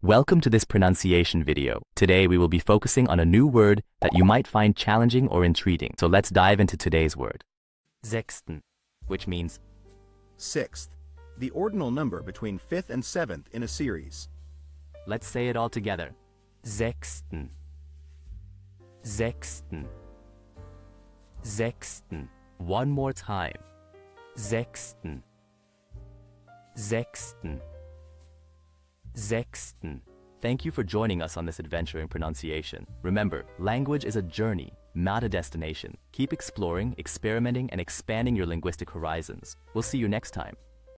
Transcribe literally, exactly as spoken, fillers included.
Welcome to this pronunciation video. Today we will be focusing on a new word that you might find challenging or intriguing. So let's dive into today's word. Sechsten, which means sixth, the ordinal number between fifth and seventh in a series. Let's say it all together. Sechsten. Sechsten. Sechsten. One more time. Sechsten. Sechsten. Sechsten. Thank you for joining us on this adventure in pronunciation. Remember, language is a journey, not a destination. Keep exploring, experimenting, and expanding your linguistic horizons. We'll see you next time.